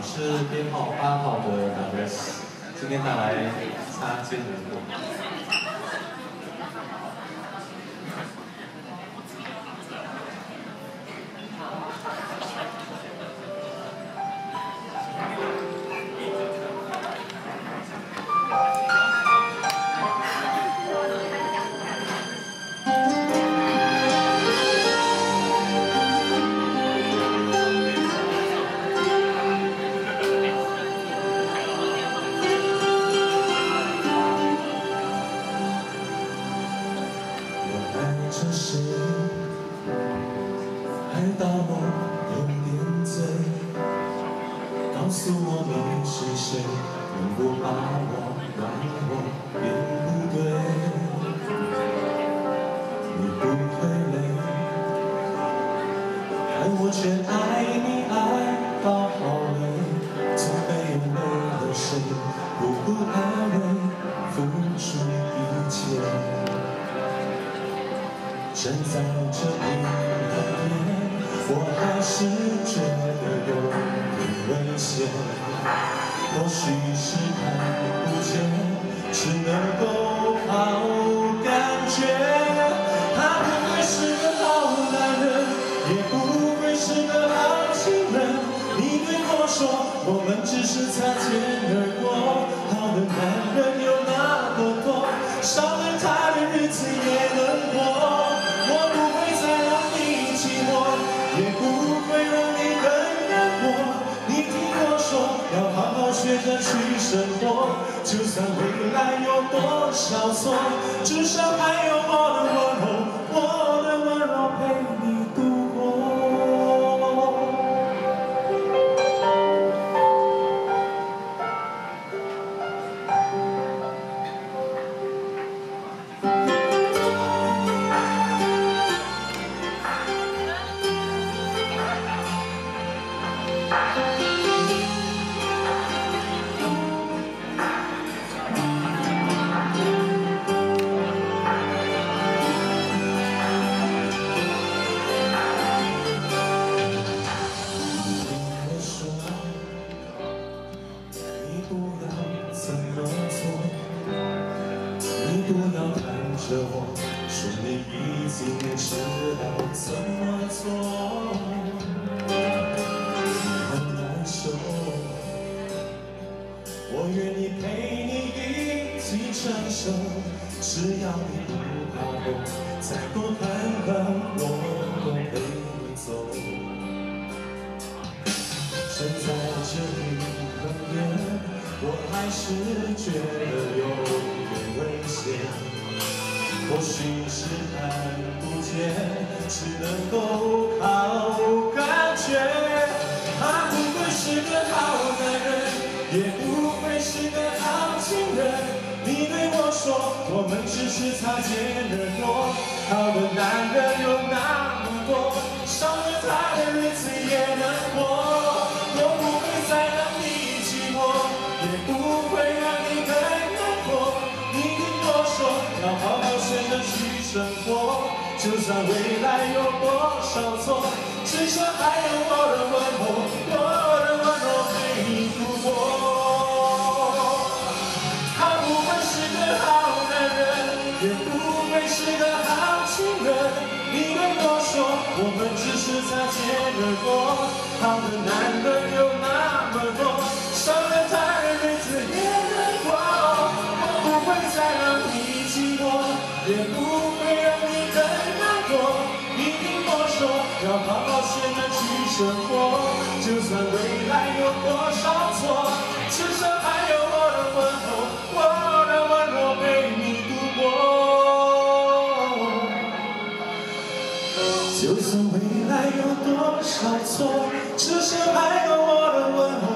我是编号8号的 Douglas， 今天带来擦肩而过。爱到我有点醉，告诉我你是谁，能不把我让我变不对。你不会累，但我却爱你爱到好累，从没有为了谁不顾安慰，付出一切。站在这里旁边，我还是觉得有点危险。或许是看不见，只能够靠感觉。他不会是个好男人，也不会是个好情人。你对我说，我们只是擦肩而过。好的男人有那么多，少了他的日子也能过。也不会让你更难过。你听我说，要好好学着去生活。就算未来有多少错，至少还有我的温柔，我的温柔陪你度过。不要看着我，说你已经知道怎么做。你很难受，我愿意陪你一起承受，只要你不怕我，再多坎坷我都陪你走。站在这里旁边，我还是觉得有点危险。或许是看不见，只能够靠感觉。他不会是个好男人，也不会是个好情人。你对我说，我们只是擦肩而过。好的男人有那么多，少了他的日子也能过。我不会再让你寂寞，也不会让你更难过。你听我说，要好好学着去生活。就算未来有多少错，至少还有我的温柔，我的温柔陪你度过。他不会是个好男人，也不会是个好情人。你对我说，我们只是擦肩而过。好的男人有那么多，少了他的日子也能过。我不会再让你寂寞，也不会让你更难过。你听我说，要好好学着去生活。就算未来有多少错，至少还有我的温柔，我的温柔陪你度过。就算未来有多少错，至少还有我的温柔。